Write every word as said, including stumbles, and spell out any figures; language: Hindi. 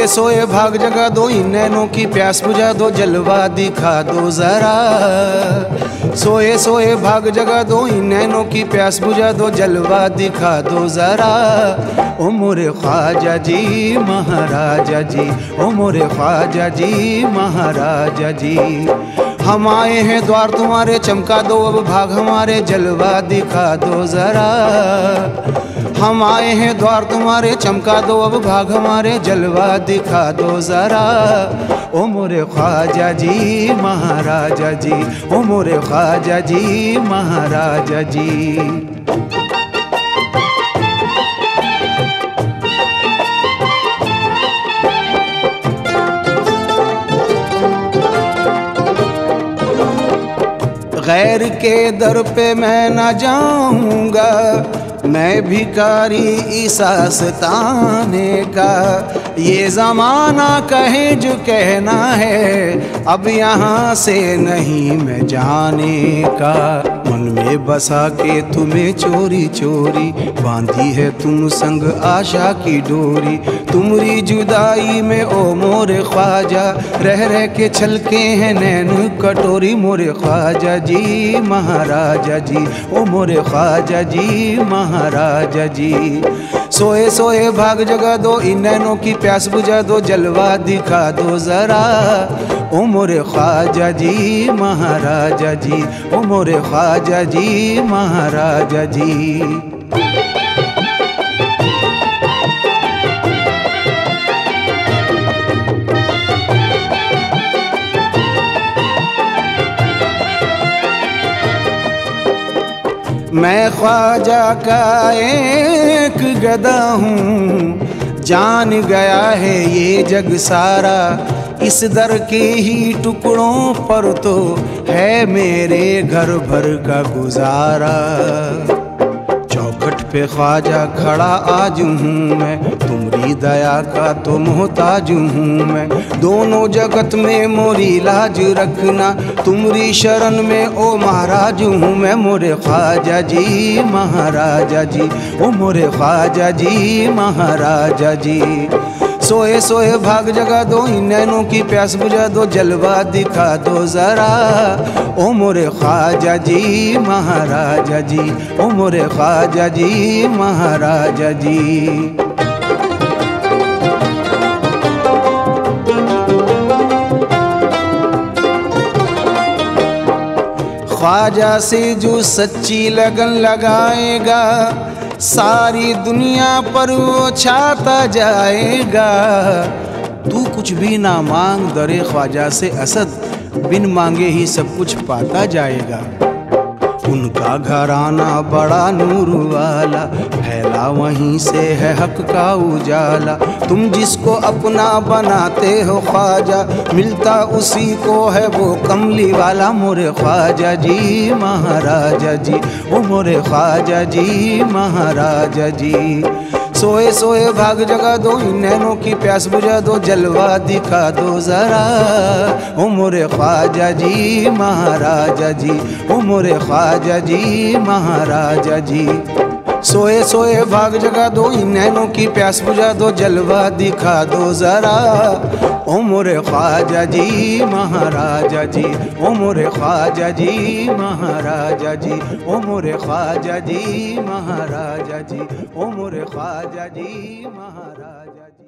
सोए भाग जगा दो, इन नैनों की प्यास बुझा दो, जलवा दिखा दो जरा। सोए सोए भाग जगा दो, इन नैनों की प्यास बुझा दो, जलवा दिखा दो जरा। ओ मोरे ख्वाजा जी महाराजा जी, ओ मोरे ख्वाजा जी महाराजा जी। हम आए हैं द्वार तुम्हारे, चमका दो अब भाग हमारे, जलवा दिखा दो जरा। हम आए हैं द्वार तुम्हारे, चमका दो अब भाग हमारे, जलवा दिखा दो जरा। ओ मोरे ख्वाजा जी महाराजा जी, ओ मोरे ख्वाजा जी महाराजा जी। गैर के दर पे मैं न जाऊंगा, मैं भिखारी इस आस्ताने का। ये ज़माना कहे जो कहना है, अब यहाँ से नहीं मैं जाने का। मन में बसा के तुम्हें चोरी चोरी, बांधी है तुम संग आशा की डोरी। तुम्हारी जुदाई में ओ मोरे ख्वाजा, रह रह के छलके हैं नैन कटोरी। मोरे ख्वाजा जी महाराजा जी, ओ मोरे ख्वाजा जी महाराजा जी। सोए सोए भाग जगा दो, इन नैनों की प्यास बुझा दो, जलवा दिखा दो जरा। ओ मोरे ख्वाजा जी महाराजा जी, ओ मोरे ख्वाजा जी महाराजा जी। मैं ख्वाजा का एक गदा हूँ, जान गया है ये जग सारा। इस दर के ही टुकड़ों पर तो है मेरे घर भर का गुजारा। चौखट पे ख्वाजा खड़ा आज हूँ मैं, तुम्हारी दया का तो मोहताज हूँ मैं। दोनों जगत में मोरी लाज रखना, तुम्हारी शरण में ओ महाराज हूँ मैं। मोरे ख्वाजा जी महाराजा जी, ओ मोरे ख्वाजा जी महाराजा जी। सोए सोए भाग जगा दो, इन नैनों की प्यास बुझा दो, जलवा दिखा दो जरा। ओ मोरे ख्वाजा जी महाराजा जी, ओ मोरे ख्वाजा जी महाराजा जी। ख्वाजा से जो सच्ची लगन लगाएगा, सारी दुनिया पर वो छाता जाएगा। तू कुछ भी ना मांग दरे ख्वाजा से असद, बिन मांगे ही सब कुछ पाता जाएगा। उनका घराना बड़ा नूर वाला, फैला वहीं से है हक का उजाला। तुम जिसको अपना बनाते हो ख्वाजा, मिलता उसी को है वो कमली वाला। मोरे ख्वाजा जी महाराजा जी, ओ मोरे ख्वाजा जी महाराजा जी। सोए सोए भाग जगा दो, इन नैनों की प्यास बुझा दो, जलवा दिखा दो जरा। ओ मोरे ख्वाजा जी महाराजा जी, ओ मोरे ख्वाजा जी महाराजा जी। सोए सोए भाग जगा दो, इन नैनों की प्यास बुझा दो, जलवा दिखा दो जरा। ओ मोरे ख्वाजा जी महाराजा जी, ओ मोरे ख्वाजा जी महाराजा जी, ओ मोरे ख्वाजा जी महाराजा जी, ओ मोरे ख्वाजा जी महाराजा जी।